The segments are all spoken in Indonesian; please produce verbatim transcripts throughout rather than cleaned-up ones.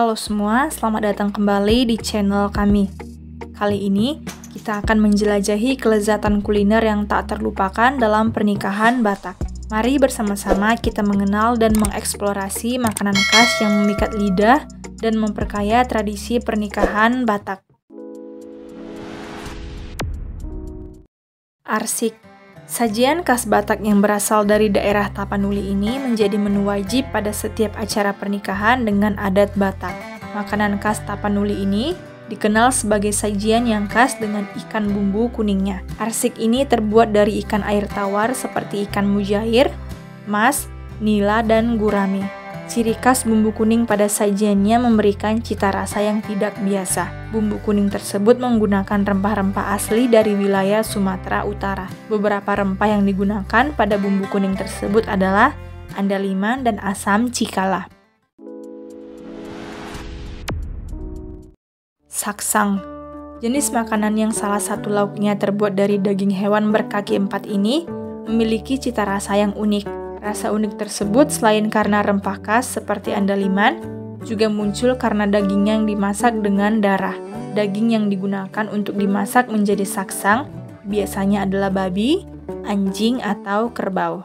Halo semua, selamat datang kembali di channel kami. Kali ini kita akan menjelajahi kelezatan kuliner yang tak terlupakan dalam pernikahan Batak. Mari bersama-sama kita mengenal dan mengeksplorasi makanan khas yang memikat lidah dan memperkaya tradisi pernikahan Batak. Arsik. Sajian khas Batak yang berasal dari daerah Tapanuli ini menjadi menu wajib pada setiap acara pernikahan dengan adat Batak. Makanan khas Tapanuli ini dikenal sebagai sajian yang khas dengan ikan bumbu kuningnya. Arsik ini terbuat dari ikan air tawar seperti ikan mujair, mas, nila, dan gurame. Ciri khas bumbu kuning pada sajiannya memberikan cita rasa yang tidak biasa. Bumbu kuning tersebut menggunakan rempah-rempah asli dari wilayah Sumatera Utara. Beberapa rempah yang digunakan pada bumbu kuning tersebut adalah andaliman dan asam cikala. Saksang. Jenis makanan yang salah satu lauknya terbuat dari daging hewan berkaki empat ini memiliki cita rasa yang unik. Rasa unik tersebut selain karena rempah khas seperti andaliman, juga muncul karena daging yang dimasak dengan darah. Daging yang digunakan untuk dimasak menjadi saksang biasanya adalah babi, anjing, atau kerbau.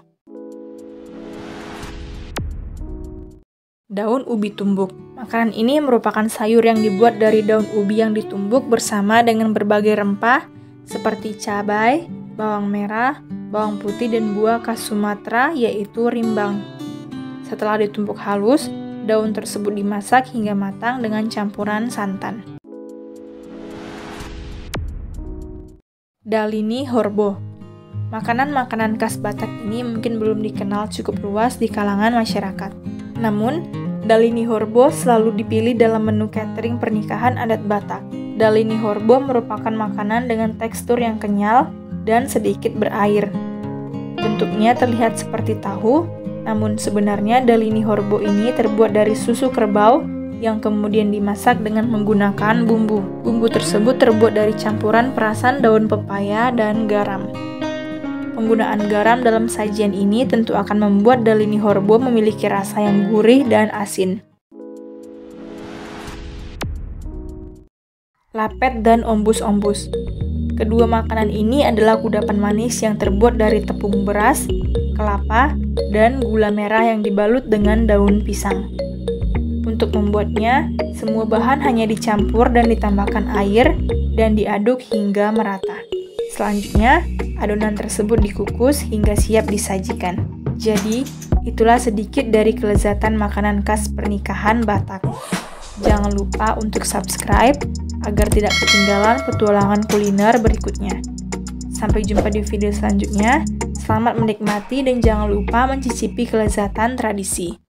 Daun ubi tumbuk. Makanan ini merupakan sayur yang dibuat dari daun ubi yang ditumbuk bersama dengan berbagai rempah seperti cabai, bawang merah, bawang putih, dan buah khas Sumatera yaitu rimbang. Setelah ditumbuk halus, daun tersebut dimasak hingga matang dengan campuran santan. Dalini horbo. Makanan-makanan khas Batak ini mungkin belum dikenal cukup luas di kalangan masyarakat. Namun, dalini horbo selalu dipilih dalam menu catering pernikahan adat Batak. Dalini horbo merupakan makanan dengan tekstur yang kenyal dan sedikit berair. Bentuknya terlihat seperti tahu, namun sebenarnya dalini horbo ini terbuat dari susu kerbau yang kemudian dimasak dengan menggunakan bumbu. Bumbu tersebut terbuat dari campuran perasan daun pepaya dan garam. Penggunaan garam dalam sajian ini tentu akan membuat dalini horbo memiliki rasa yang gurih dan asin. Lapet dan ombus-ombus. Kedua makanan ini adalah kudapan manis yang terbuat dari tepung beras, kelapa, dan gula merah yang dibalut dengan daun pisang. Untuk membuatnya, semua bahan hanya dicampur dan ditambahkan air dan diaduk hingga merata. Selanjutnya, adonan tersebut dikukus hingga siap disajikan. Jadi, itulah sedikit dari kelezatan makanan khas pernikahan Batak. Jangan lupa untuk subscribe agar tidak ketinggalan petualangan kuliner berikutnya. Sampai jumpa di video selanjutnya. Selamat menikmati dan jangan lupa mencicipi kelezatan tradisi.